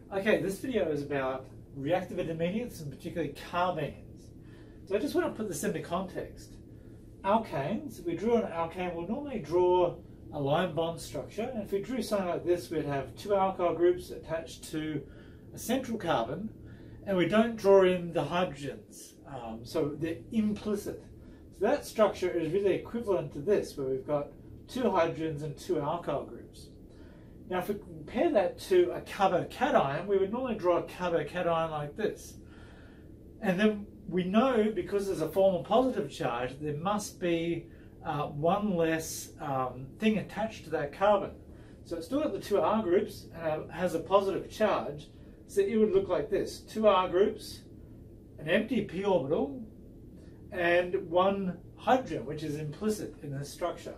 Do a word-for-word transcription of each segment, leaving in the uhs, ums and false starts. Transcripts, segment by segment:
Okay, this video is about reactive intermediates and particularly carbenes. So I just want to put this into context. Alkanes, if we drew an alkane, we'll normally draw a lone bond structure. And if we drew something like this, we'd have two alkyl groups attached to a central carbon, and we don't draw in the hydrogens, um, so they're implicit. So that structure is really equivalent to this, where we've got two hydrogens and two alkyl groups. Now if we compare that to a carbocation, we would normally draw a carbocation like this. And then we know, because there's a formal positive charge, there must be uh, one less um, thing attached to that carbon. So it's still got the two R groups and has a positive charge, so it would look like this. Two R groups, an empty p orbital, and one hydrogen, which is implicit in this structure.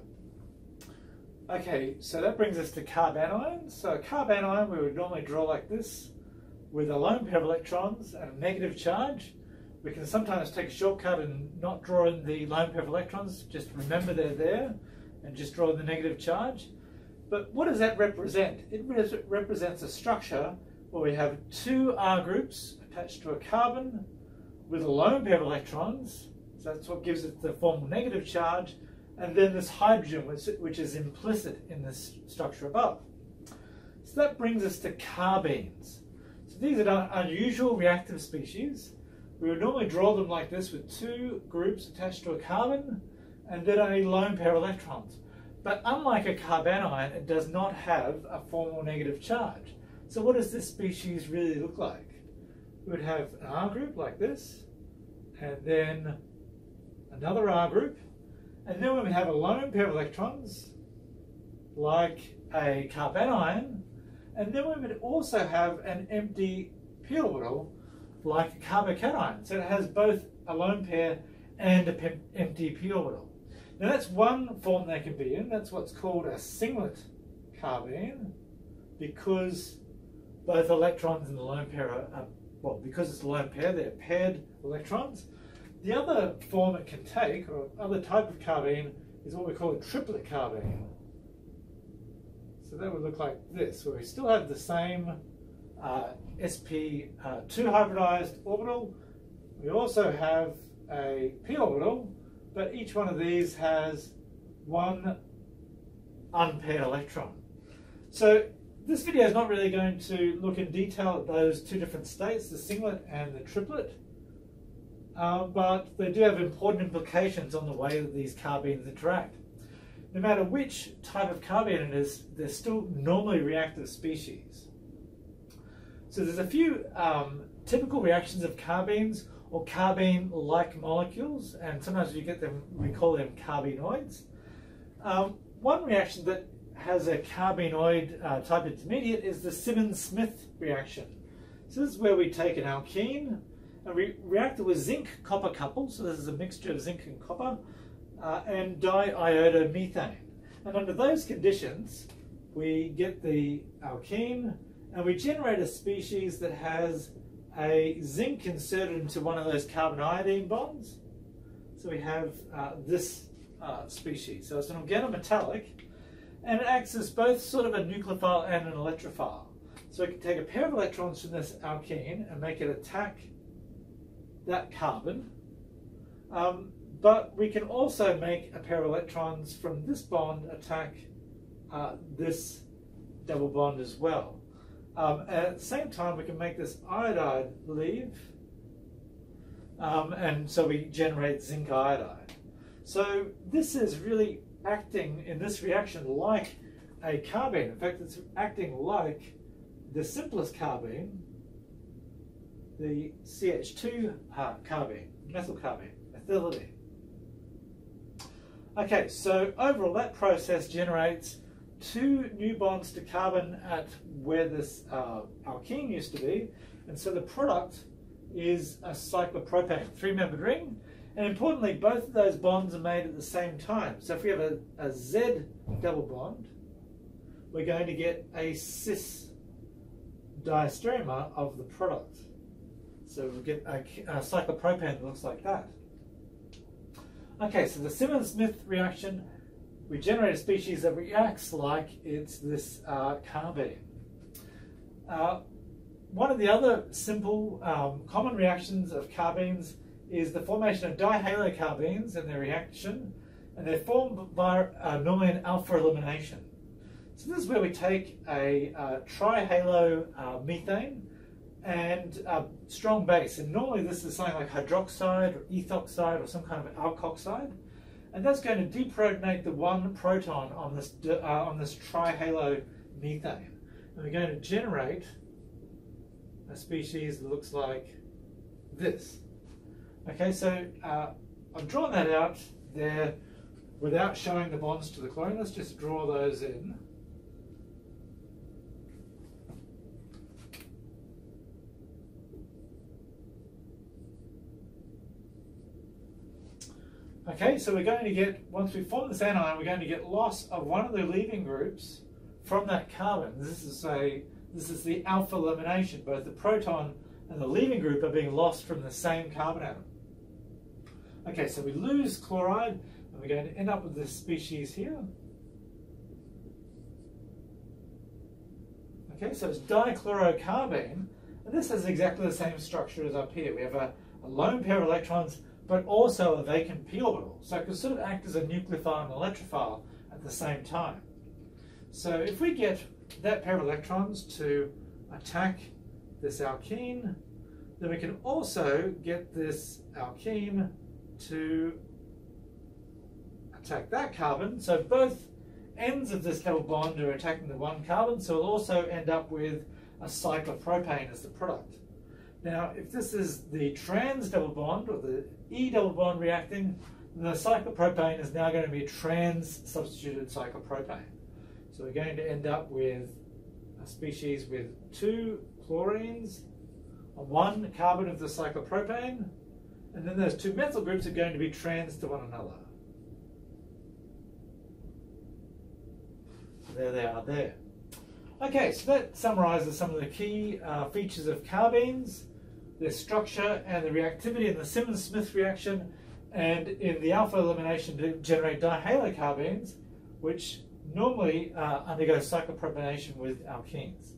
Okay, so that brings us to carbanions. So a carbanion we would normally draw like this, with a lone pair of electrons and a negative charge. We can sometimes take a shortcut and not draw in the lone pair of electrons, just remember they're there, and just draw the negative charge. But what does that represent? It re represents a structure where we have two R groups attached to a carbon with a lone pair of electrons, so that's what gives it the formal negative charge, and then this hydrogen, which, which is implicit in this structure above. So that brings us to carbenes. So these are unusual reactive species. We would normally draw them like this, with two groups attached to a carbon and then a lone pair of electrons. But unlike a carbanion, it does not have a formal negative charge. So what does this species really look like? We would have an R group like this, and then another R group, and then we would have a lone pair of electrons like a carbanion, and then we would also have an empty p orbital like a carbocation. So it has both a lone pair and an empty p orbital. Now that's one form they can be in. That's what's called a singlet carbene, because both electrons in the lone pair are, are well, because it's a lone pair, they're paired electrons. The other form it can take, or other type of carbene, is what we call a triplet carbene. So that would look like this, where we still have the same uh, S P two hybridized orbital. We also have a p orbital, but each one of these has one unpaired electron. So this video is not really going to look in detail at those two different states, the singlet and the triplet. Uh, but they do have important implications on the way that these carbenes interact. No matter which type of carbene it is, they're still normally reactive species. So there's a few um, typical reactions of carbenes or carbene-like molecules, and sometimes you get them, we call them carbenoids. Um, one reaction that has a carbenoid uh, type intermediate is the Simmons-Smith reaction. So this is where we take an alkene and we react it with zinc copper couple, so this is a mixture of zinc and copper, uh, and diiodomethane. And under those conditions, we get the alkene and we generate a species that has a zinc inserted into one of those carbon-iodine bonds. So we have uh, this uh, species. So it's an organometallic, and it acts as both sort of a nucleophile and an electrophile. So we can take a pair of electrons from this alkene and make it attack that carbon, um, but we can also make a pair of electrons from this bond attack uh, this double bond as well. Um, and at the same time, we can make this iodide leave, um, and so we generate zinc iodide. So this is really acting in this reaction like a carbene. In fact, it's acting like the simplest carbene, the C H two uh, carbene, methyl carbene, methylidine. Okay, so overall that process generates two new bonds to carbon at where this uh, alkene used to be, and so the product is a cyclopropane, three-membered ring, and importantly both of those bonds are made at the same time. So if we have a, a Z double bond, we're going to get a cis diastereomer of the product. So we get a, a cyclopropane that looks like that. Okay, so the Simmons-Smith reaction, we generate a species that reacts like it's this uh, carbene. Uh, one of the other simple um, common reactions of carbenes is the formation of dihalocarbenes in their reaction, and they're formed by uh, normally an alpha-elimination. So this is where we take a uh, trihalo uh, methane and a strong base, and normally this is something like hydroxide or ethoxide or some kind of alkoxide, and that's going to deprotonate the one proton on this uh, on this trihalo methane, and we're going to generate a species that looks like this. Okay, so uh, I've drawn that out there without showing the bonds to the chlorine. Let's just draw those in. Okay, so we're going to get, once we form this anion, we're going to get loss of one of the leaving groups from that carbon. This is a this is the alpha elimination. Both the proton and the leaving group are being lost from the same carbon atom. Okay, so we lose chloride, and we're going to end up with this species here. Okay, so it's dichlorocarbene, and this has exactly the same structure as up here. We have a, a lone pair of electrons, but also a vacant p orbital. So it can sort of act as a nucleophile and electrophile at the same time. So if we get that pair of electrons to attack this alkene, then we can also get this alkene to attack that carbon. So both ends of this double bond are attacking the one carbon, so we'll also end up with a cyclopropane as the product. Now, if this is the trans double bond or the E double bond reacting, the cyclopropane is now going to be a trans substituted cyclopropane. So we're going to end up with a species with two chlorines on one carbon of the cyclopropane, and then those two methyl groups are going to be trans to one another. So there they are there. Okay, so that summarizes some of the key uh, features of carbenes, their structure and the reactivity in the Simmons-Smith reaction, and in the alpha elimination to generate dihalocarbenes, which normally uh, undergo cyclopropanation with alkenes.